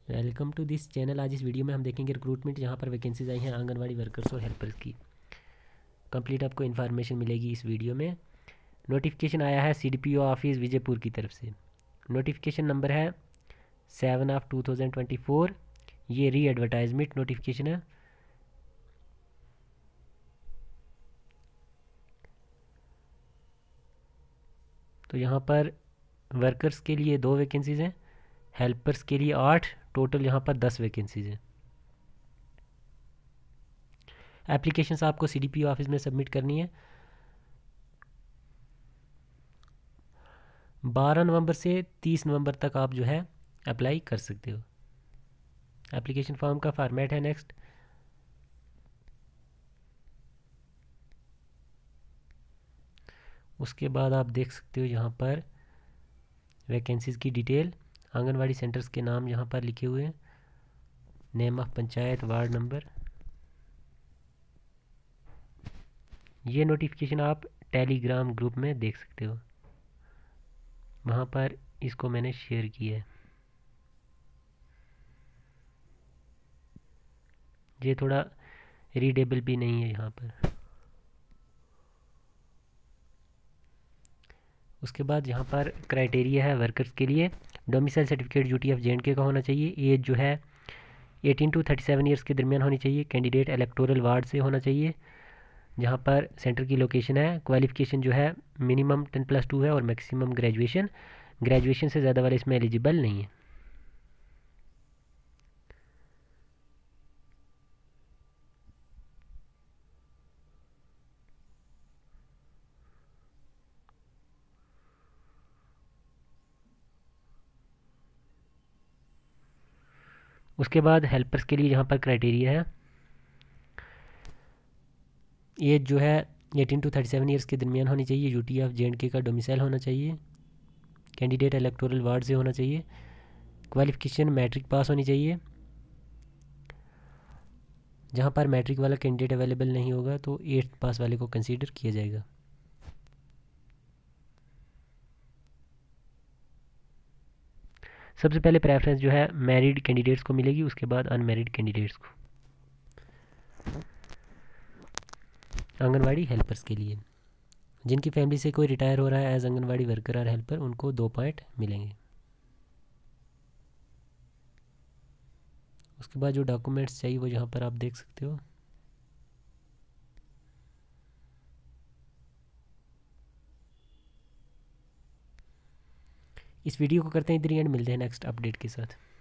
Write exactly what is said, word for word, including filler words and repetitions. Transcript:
Welcome to this channel. आज इस video में हम देखेंगे रिक्रूटमेंट, जहाँ पर वैकेंसीज आई हैं आंगनवाड़ी वर्कर्स और हेल्पर्स की। कंप्लीट आपको इन्फॉर्मेशन मिलेगी इस वीडियो में। नोटिफिकेशन आया है सीडीपीओ ऑफिस विजयपुर की तरफ से। नोटिफिकेशन नंबर है seven of two thousand twenty four. ये री एडवर्टाइजमेंट नोटिफिकेशन है। तो यहाँ पर वर्कर्स के लिए दो वैकेंसीज़ हैं, हेल्पर्स के लिए आठ, टोटल यहाँ पर दस वैकेंसीज़ हैं। एप्लीकेशंस आपको सीडीपीओ ऑफिस में सबमिट करनी है। बारह नवंबर से तीस नवंबर तक आप जो है अप्लाई कर सकते हो। एप्लीकेशन फॉर्म का फॉर्मेट है नेक्स्ट। उसके बाद आप देख सकते हो यहाँ पर वैकेंसीज़ की डिटेल, आंगनवाड़ी सेंटर्स के नाम यहाँ पर लिखे हुए हैं, name of panchayat, ward number. ये नोटिफिकेशन आप टेलीग्राम ग्रुप में देख सकते हो, वहाँ पर इसको मैंने शेयर किया है। ये थोड़ा रीडेबल भी नहीं है यहाँ पर। उसके बाद यहाँ पर क्राइटेरिया है वर्कर्स के लिए। Domicile certificate UT of J and K का होना चाहिए। एज जो है eighteen to thirty seven years के दरमियान होनी चाहिए। कैंडिडेट इलेक्टोरल वार्ड से होना चाहिए जहाँ पर सेंटर की लोकेशन है। क्वालिफिकेशन जो है मिनिमम टेन प्लस टू है और मैक्सिमम ग्रेजुएशन। ग्रेजुएशन से ज़्यादा वाले इसमें एलिजिबल नहीं है। उसके बाद हेल्पर्स के लिए यहाँ पर क्राइटेरिया है, एज जो है eighteen to thirty seven years के दरमियान होनी चाहिए। यूटी ऑफ जेएंडके का डोमिसाइल होना चाहिए। कैंडिडेट इलेक्टोरल वार्ड से होना चाहिए। क्वालिफिकेशन मैट्रिक पास होनी चाहिए। जहाँ पर मैट्रिक वाला कैंडिडेट अवेलेबल नहीं होगा तो एट्थ पास वाले को कंसीडर किया जाएगा। सबसे पहले प्रेफरेंस जो है मैरिड कैंडिडेट्स को मिलेगी, उसके बाद अनमैरिड कैंडिडेट्स को। आंगनवाड़ी हेल्पर्स के लिए जिनकी फैमिली से कोई रिटायर हो रहा है एज आंगनवाड़ी वर्कर और हेल्पर, उनको दो पॉइंट मिलेंगे। उसके बाद जो डॉक्यूमेंट्स चाहिए वो यहाँ पर आप देख सकते हो। इस वीडियो को करते हैं इधर एंड, मिलते हैं नेक्स्ट अपडेट के साथ।